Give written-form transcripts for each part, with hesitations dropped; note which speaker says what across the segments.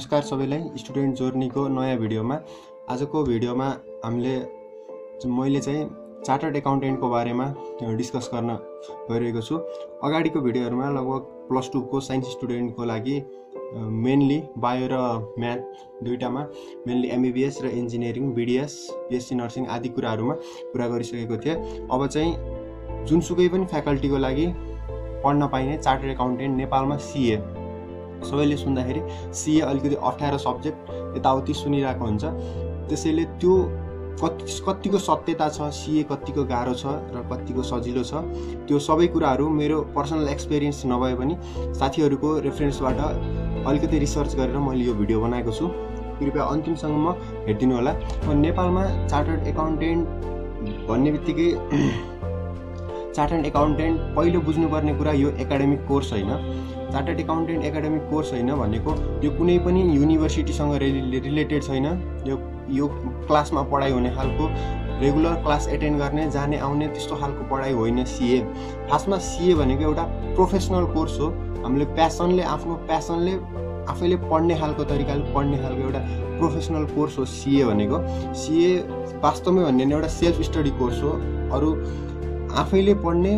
Speaker 1: नमस्कार सबैलाई स्टुडेन्ट जर्नीको नयाँ भिडियोमा आजको भिडियोमा मैले चाहिँ चार्टर्ड एकाउन्टेन्टको बारेमा डिस्कस गर्न गइरहेको छु। अगाडिको भिडियोहरुमा लगभग प्लस 2 को साइन्स स्टुडेन्टको लागि मेनली बायो र म्याथ दुईटामा मेनली एमबीबीएस र इन्जिनियरिङ बीडीएस बीएससी नर्सिङ आदि कुराहरुमा कुरा गरिसकेको थिए। अब चाहिँ जुनसुकै पनि फ्याकल्टीको लागि पढ्न पाइने चार्टर्ड एकाउन्टेन्ट नेपालमा सीए सबैले सुन्दाखेरि सीए अलिकति 18 सब्जेक्ट यताउति सुनिरहेको हुन्छ। त्यसैले त्यो कतिको सत्यता छ, सीए कतिको गाह्रो छ र कतिको सजिलो छ, त्यो सबै कुराहरु मेरो पर्सनल एक्सपिरियन्स नभए पनि साथीहरुको रेफरेन्सबाट अलिकति रिसर्च गरेर मैले यो भिडियो बनाएको छु। कृपया अन्तिमसम्म हेर्दिनु होला। नेपालमा चार्टर्ड एकाउन्टेन्ट भन्ने बित्तिकै चार्टर्ड एकाउन्टेन्ट पहिलो बुझ्नुपर्ने कुरा यो एकाडेमिक कोर्स हैन। चार्टर्ड एकाउन्टेन्ट एकाडेमिक कोर्स हैन भनेको यो कुनै पनि युनिभर्सिटीसँग रिलेटेड छैन। यो क्लासमा पढाइ हुने खालको रेगुलर क्लास एटेन्ड गर्ने जाने आउने त्यस्तो खालको पढाइ होइन सीए। खासमा सीए भनेको एउटा प्रोफेसनल कोर्स हो। हामीले आफ्नो प्यासनले आफैले पढ्ने खालको तरिकाले पढ्ने खालको एउटा प्रोफेसनल कोर्स हो सीए भनेको। सीए वास्तवमै भन्ने एउटा सेल्फ स्टडी कोर्स हो। अरु आफैले पढ्ने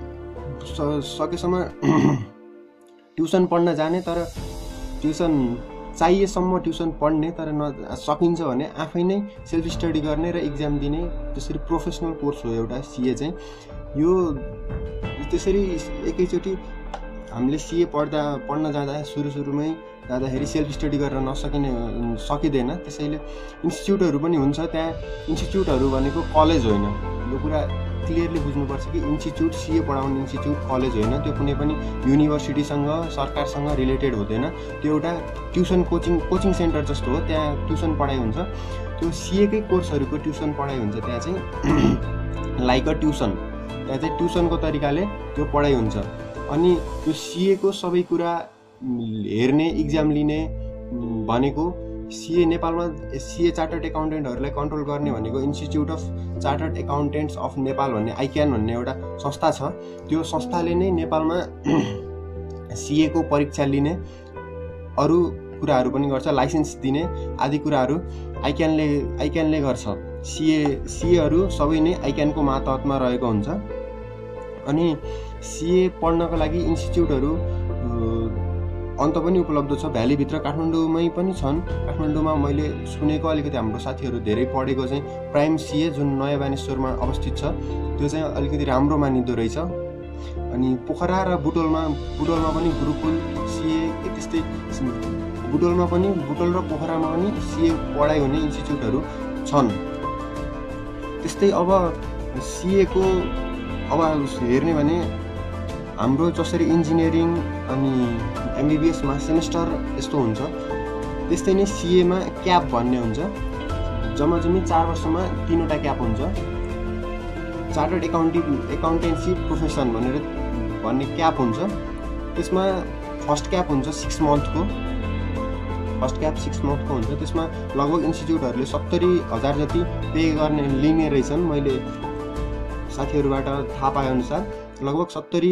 Speaker 1: सकेसम्म ट्युसन पढ्न जाने, तर ट्युसन चाहिएसम्म ट्युसन पढ्ने, तर सकिन्छ भने आफै नै सेल्फ स्टडी गर्ने र इक्जाम दिने, त्यसरी प्रोफेसनल कोर्स हो एउटा सीए चाहिँ। यो त्यसरी एकैचोटी हामीले सीए पढ्न जाँदा सुरुमै जाँदाखेरि सेल्फ स्टडी गरेर सकिँदैन। त्यसैले इन्स्टिट्युटहरु पनि हुन्छ। त्यहाँ इन्स्टिट्युटहरु भनेको कलेज होइन। यो कुरा क्लियरली बुझ्नुपर्छ कि इन्स्टिट्युट सीए पढाउने इन्स्टिट्युट कलेज होइन। त्यो कुनै पनि युनिभर्सिटीसँग सरकारसँग रिलेटेड हुँदैन। त्यो एउटा ट्युसन कोचिङ सेन्टर जस्तो हो। त्यहाँ ट्युसन पढाइ हुन्छ। त्यो सीए कै कोर्सहरुको ट्युसन पढाइ हुन्छ। त्यहाँ चाहिँ लाइक अ ट्युसन, त्यहाँ चाहिँ ट्युसनको तरिकाले त्यो पढाइ हुन्छ। अनि त्यो सीए को सबै कुरा हेर्ने इक्जाम लिने भनेको सीए नेपालमा सीए चार्टर्ड एकाउन्टेन्टहरुलाई कन्ट्रोल गर्ने भनेको institute of chartered accountants of Nepal भन्ने आइक्यान भन्ने एउटा संस्था छ। त्यो संस्थाले नै नेपालमा सीए को परीक्षा लिने, अरु कुराहरु पनि गर्छ, लाइसेन्स दिने आदि कुराहरु आइक्यानले गर्छ। सीएहरु सबै नै आइक्यानको मातहतमा रहेको हुन्छ। अनि सीए पढ्नको लागि इन्स्टिट्युटहरु अन्त पनि उपलब्ध छ। भ्याली भित्र काठमाडौँमै पनि छन्। काठमाडौँमा मैले सुनेको अलिकति हाम्रो साथीहरु धेरै पढेको चाहिँ प्राइम सीए जुन नयाँ बानेश्वरमा अवस्थित छ, त्यो चाहिँ अलिकति राम्रो मानिदो रहेछ। अनि पोखरा र बुटोलमा पनि गुरुकुल सीए त्यस्तै बुटोल र पोखरामा पनि सीए पढाइ हुने इन्स्टिट्युटहरु छन्। त्यस्तै अब सीए को अब हेर्ने भने हाम्रो जसरी इन्जिनियरिङ अनि एमबीबीएस मा सेमेस्टर यस्तो हुन्छ, त्यस्तै नै सीए मा क्याप भन्ने हुन्छ। जम्मी 4 वर्षमा 3 वटा क्याप हुन्छ। चार्टर्ड एकाउन्टेन्सी प्रोफेसन भन्ने क्याप हुन्छ। त्यसमा फर्स्ट क्याप हुन्छ 6 मन्थको। फर्स्ट क्याप 6 मन्थको हुन्छ। त्यसमा लगभग इन्स्टिट्युटहरुले 70,000 जति पे लिने रहेछन्। मैले साथीहरुबाट थाहा पाए अनुसार लगभग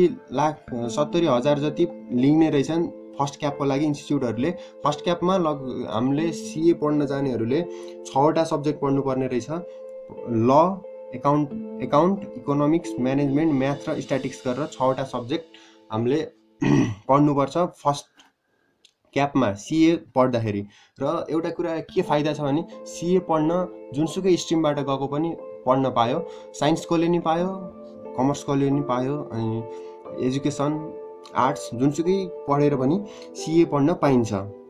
Speaker 1: 70,000 जति लिने रहेछन् फर्स्ट क्यापको लागि इन्स्टिट्युटहरुले। फर्स्ट क्यापमा हामीले सीए पढ्न जानेहरुले 6 वटा सब्जेक्ट पढ्नु पर्ने रहेछ। ल, एकाउन्ट, इकोनोमिक्स, म्यानेजमेन्ट, म्याथ र स्ट्याटिक्स गरेर 6 वटा सब्जेक्ट हामीले पढ्नुपर्छ फर्स्ट क्यापमा सीए पढ्दाखेरि। र एउटा कुरा के फाइदा छ भने सीए पढ्न जुनसुकै स्ट्रिमबाट गएको पनि पढ्न पायो। साइन्सकोले नि पायो, कमर्सकोले नि पायो, अनि एजुकेसन आर्ट्स जुनसुकै पढेर पनि सीए पढ्न पाइन्छ।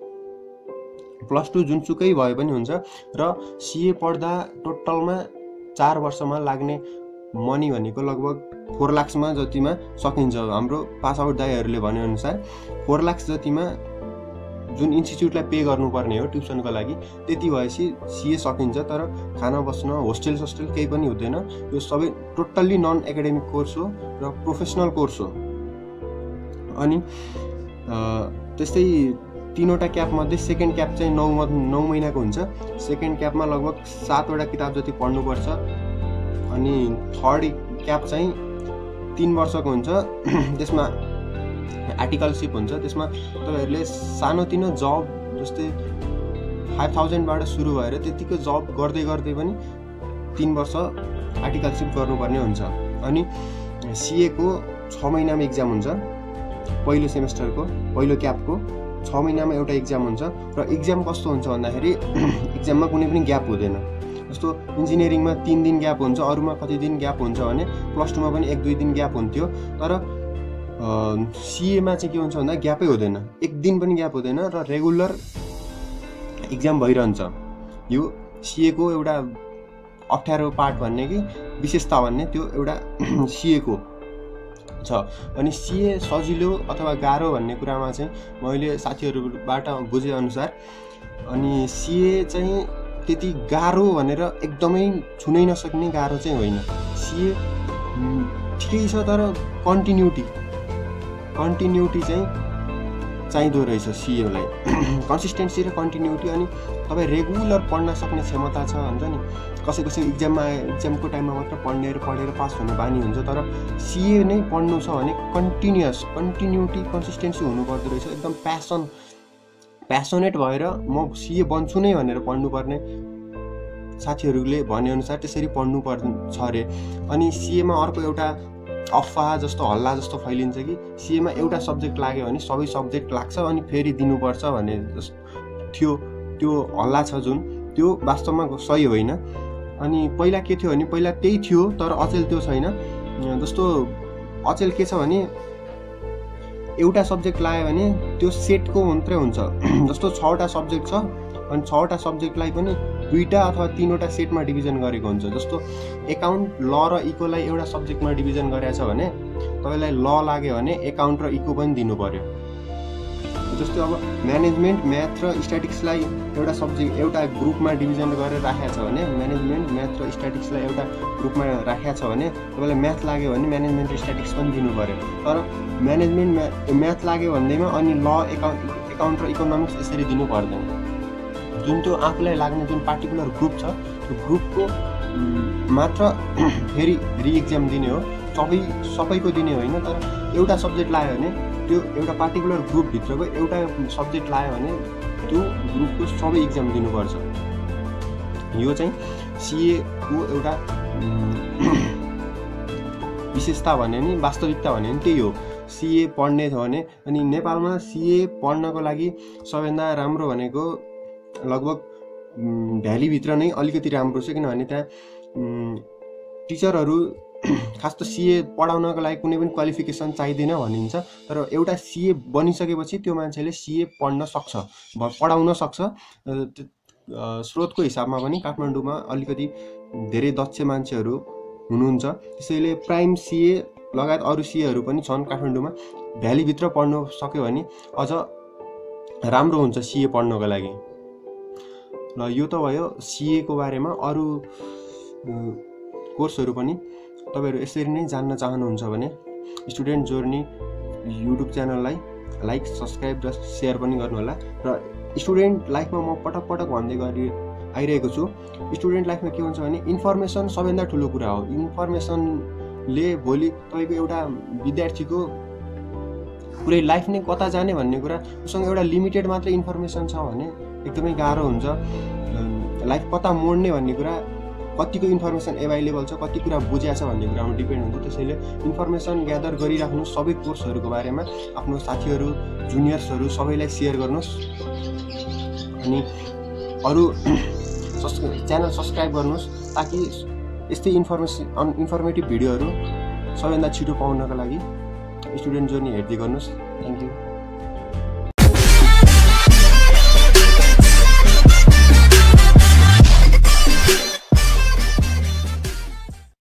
Speaker 1: प्लस 2 जुनसुकै भए पनि हुन्छ। र सीए पढ्दा टोटलमा 4 वर्षमा लाग्ने मनी भनेको लगभग 4 लाखमा जतिमा सकिन्छ। हाम्रो पास आउट दाइहरुले भने अनुसार 4 लाख जतिमा जुन इन्स्टिट्युटलाई पे गर्नुपर्ने हो ट्युसनको लागि, त्यति भएपछि सीए सकिन्छ। तर खाना बस्न होस्टेल केही पनि हुँदैन। यो सबै टोटल्ली नन एकाडेमिक कोर्स हो र प्रोफेसनल कोर्स हो। अनि त्यस्तै 3 वटा क्याप मध्ये सेकेन्ड क्याप चाहिँ 9 महिनाको हुन्छ। सेकेन्ड क्यापमा लगभग 7 वटा किताब जति पढ्नुपर्छ। अनि थर्ड क्याप चाहिँ 3 वर्षको हुन्छ। त्यसमा आर्टिकलशिप हुन्छ। त्यसमा तपाईहरुले सानोतिनो जब जस्तै 5000 बाट सुरु भएर त्यतिकै जब गर्दै गर्दै पनि 3 वर्ष आर्टिकलशिप गर्नुपर्ने हुन्छ। अनि सीए को 6 महिनामा एक्जाम हुन्छ, पहिलो सेमेस्टरको पहिलो क्यापको 6 महिनामा एउटा एक्जाम हुन्छ। र एक्जाम कस्तो हुन्छ भन्दाखेरि एक्जाममा कुनै पनि ग्याप हुँदैन। जस्तो इन्जिनियरिङमा 3 दिन ग्याप हुन्छ, अरूमा कति दिन ग्याप हुन्छ भने +2 मा पनि 1-2 दिन ग्याप हुन्थ्यो। तर सीए मा चाहिँ के हुन्छ भन्दा ग्यापै हुँदैन, 1 दिन पनि ग्याप हुँदैन र रेगुलर एक्जाम भइरहन्छ। यो सीए को एउटा अप्ठ्यारो पार्ट भन्ने कि विशेषता भन्ने त्यो एउटा सीए को छ। अनि सीए सजिलो अथवा गाह्रो भन्ने कुरामा चाहिँ मैले साथीहरूबाट बुझे अनुसार अनि सीए चाहिँ त्यति गाह्रो भनेर एकदमै छुनै नसक्ने गाह्रो चाहिँ होइन। सीए ठिकै छ, तर कन्टिन्युटी चाहिँ चाहिँदो रहेछ सीएलाई। कन्सिस्टेन्सी र कन्टिन्युटी। अनि तपाईँ रेगुलर पढ्न सक्ने क्षमता छ हुन्छ नि। कसै एक्जामको टाइममा मात्र पढेर पास हुने बानी हुन्छ, तर सीए नै पढ्नु छ भने कन्टिन्युटी कन्सिस्टेन्सी हुनुपर्दो रहेछ। एकदम प्यासनेट भएर म सीए बन्छु नै भनेर पढ्नुपर्ने साथीहरूले भनेअनुसार त्यसरी पढ्नु पर्छ अरे। अनि सीएमा अर्को एउटा अफवाह जस्तो हल्ला जस्तो फैलिन्छ कि सीएमा एउटा सब्जेक्ट लाग्यो भने सबै सब्जेक्ट लाग्छ अनि फेरि दिनुपर्छ भन्ने थियो। त्यो हल्ला छ जुन, त्यो वास्तवमा सही होइन। अनि पहिला के थियो भने पहिला त्यही थियो, तर अचेल त्यो छैन। जस्तो अचेल के छ भने एउटा सब्जेक्ट लाग्यो भने त्यो सेटको मात्रै हुन्छ। जस्तो 6वटा सब्जेक्ट छ अनि 6वटा सब्जेक्टलाई पनि 2टा अथवा 3वटा सेटमा डिभिजन गरेको हुन्छ। जस्तो एकाउन्ट, ल र इकोलाई एउटा सब्जेक्टमा डिभिजन गरेको छ भने तपाईँलाई ल लाग्यो भने एकाउन्ट र इको पनि दिनु पर्यो। जस्तो अब म्यानेजमेन्ट, म्याथ र स्ट्याटिक्सलाई एउटा ग्रुपमा डिभिजन गरेर राखेको छ भने म्यानेजमेन्ट, म्याथ र स्ट्याटिक्सलाई एउटा ग्रुपमा राखेको छ भने तपाईँलाई म्याथ लाग्यो भने म्यानेजमेन्ट र स्ट्याटिक्स पनि दिनु पर्यो। तर म्याथ लाग्यो भन्दैमा अनि ल, एकाउन्ट र इकोनोमिक्स यसरी दिनु पर्दैन। जुन त्यो आफूलाई लाग्ने जुन पार्टिकुलर ग्रुप छ त्यो ग्रुपको मात्र फेरि रिएक्जाम दिने हो, सबैको दिने होइन। तर एउटा सब्जेक्ट लाग्यो भने त्यो एउटा पार्टिकुलर ग्रुपभित्रको एउटा सब्जेक्ट लाग्यो भने त्यो ग्रुपको सबै एक्जाम दिनुपर्छ। यो चाहिँ सीएको एउटा विशेषता भने नि वास्तविकता भने नि त्यही हो। सीए पढ्ने छ भने अनि नेपालमा सीए पढ्नको लागि सबैभन्दा राम्रो भनेको लगभग भ्यालीभित्र नै अलिकति राम्रो छ, किनभने त्यहाँ टिचरहरू खास त सीए पढाउनको लागि कुनै पनि क्वालिफिकेसन चाहिँदैन भनिन्छ। तर एउटा सीए बनिसकेपछि त्यो मान्छेले सीए पढाउन सक्छ। स्रोतको हिसाबमा पनि काठमाडौँमा अलिकति धेरै दक्ष मान्छेहरू हुनुहुन्छ। त्यसैले प्राइम सीए लगायत अरू सीएहरू पनि छन् काठमाडौँमा। भ्यालीभित्र पढ्नु सक्यो भने अझ राम्रो हुन्छ सीए पढ्नको लागि। र यो त भयो सीएको बारेमा। अरू कोर्सहरू पनि तपाईहरु यसरी नै जान्न चाहनुहुन्छ भने स्टुडेन्ट जर्नी युट्युब च्यानललाई लाइक, सब्स्क्राइब र शेयर पनि गर्नुहोला। र स्टुडेन्ट लाइफमा म पटक भन्दै आइरहेको छु, स्टुडेन्ट लाइफमा के हुन्छ भने इन्फर्मेसन सबैभन्दा ठुलो कुरा हो। इन्फर्मेसनले भोलि तपाईको एउटा विद्यार्थीको पुरै लाइफ नै कता जाने भन्ने कुरा, उसँग एउटा लिमिटेड मात्र इन्फर्मेसन छ भने एकदमै गाह्रो हुन्छ। लाइफ कता मोड्ने भन्ने कुरा, कतिको इन्फर्मेसन एभाइलेबल छ, कति कुरा बुझ्या छ भन्ने कुरामा डिपेन्ड हुन्छ। त्यसैले इन्फर्मेसन ग्यादर गरिराख्नु सबै कोर्सहरूको बारेमा आफ्नो साथीहरू, जुनियर्सहरू सबैलाई शेयर गर्नुहोस्। अनि अरू च्यानल सब्स्क्राइब गर्नुहोस् ताकि यस्तै इन्फर्मेटिभ भिडियोहरू सबैभन्दा छिटो पाउनका लागि स्टुडेन्ट जर्नी हेर्दै गर्नुहोस्। Thank you.